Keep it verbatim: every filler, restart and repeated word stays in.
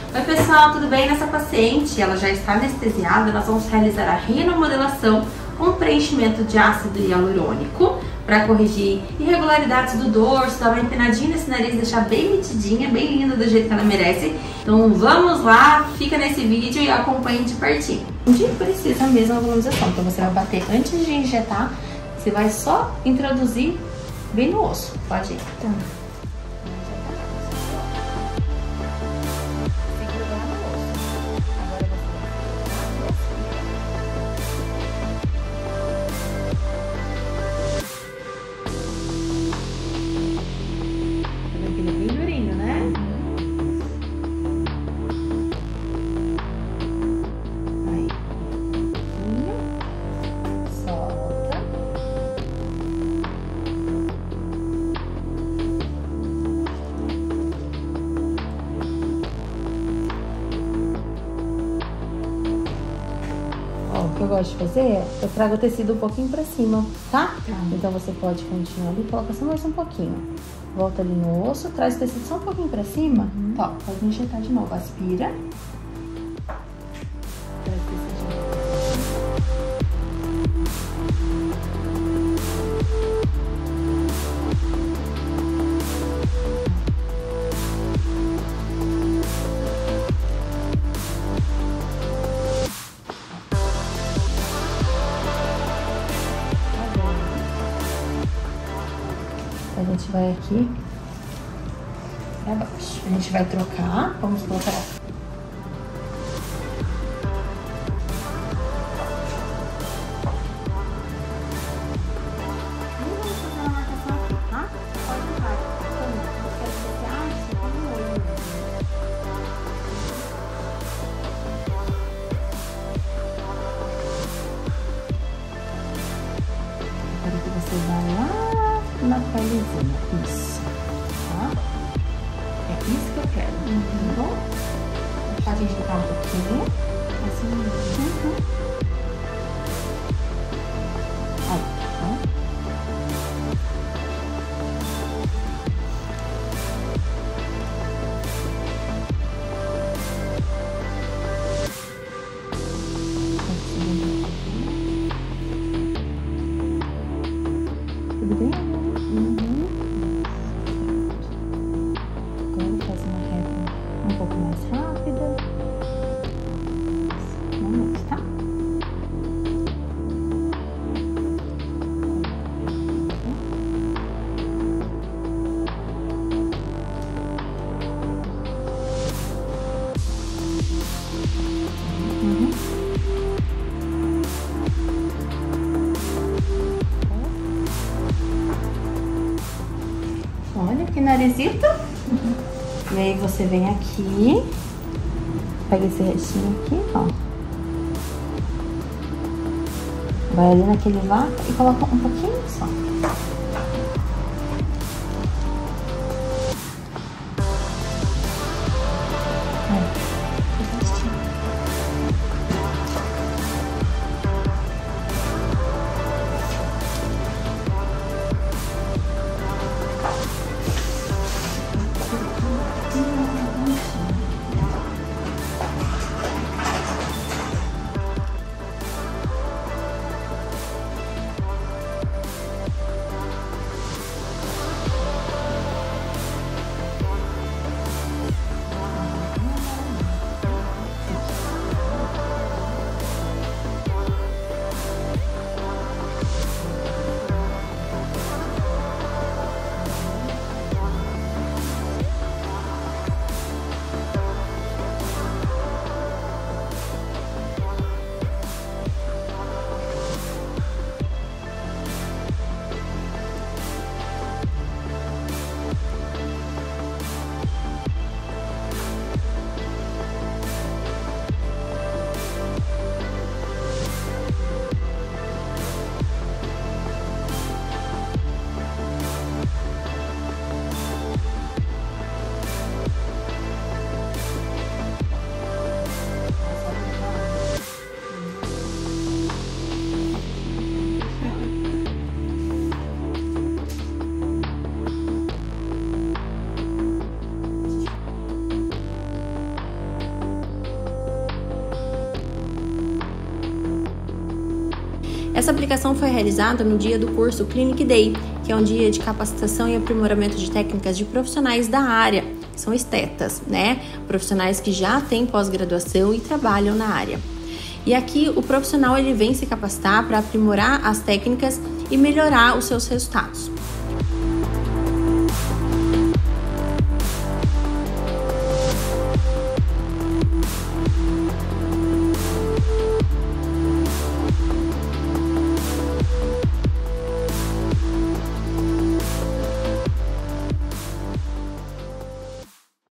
Oi pessoal, tudo bem? Nessa paciente, ela já está anestesiada, nós vamos realizar a renomodelação com preenchimento de ácido hialurônico para corrigir irregularidades do dorso, dar uma empinadinha nesse nariz, deixar bem nitidinha, bem linda do jeito que ela merece. Então vamos lá, fica nesse vídeo e acompanhe de pertinho. Onde precisa mesmo a valorização, então você vai bater antes de injetar, você vai só introduzir bem no osso, pode ir. Tá. O que eu gosto de fazer é, eu trago o tecido um pouquinho pra cima, tá? Tá. Então você pode continuar ali, coloca só mais um pouquinho. Volta ali no osso, traz o tecido só um pouquinho pra cima. Uhum. Tá, pode injetar de novo, aspira. Traz o tecido de novo. A gente vai aqui pra baixo. A gente vai trocar, vamos colocar. Agora que você vai lá na pelezinha, isso, tá? É isso que eu quero, uhum. Tá bom? Pode injetar um pouquinho, assim, uhum. Aí, tá? Tudo bem? Uhum. Agora faz uma reta um pouco mais rápida. Vamos, tá? Uhum. Olha que narizito. Uhum. E aí você vem aqui, pega esse restinho aqui, ó. Vai ali naquele vácuo e coloca um pouquinho só. Essa aplicação foi realizada no dia do curso Clinic Day, que é um dia de capacitação e aprimoramento de técnicas de profissionais da área, que são estetas, né? Profissionais que já têm pós-graduação e trabalham na área. E aqui o profissional ele vem se capacitar para aprimorar as técnicas e melhorar os seus resultados.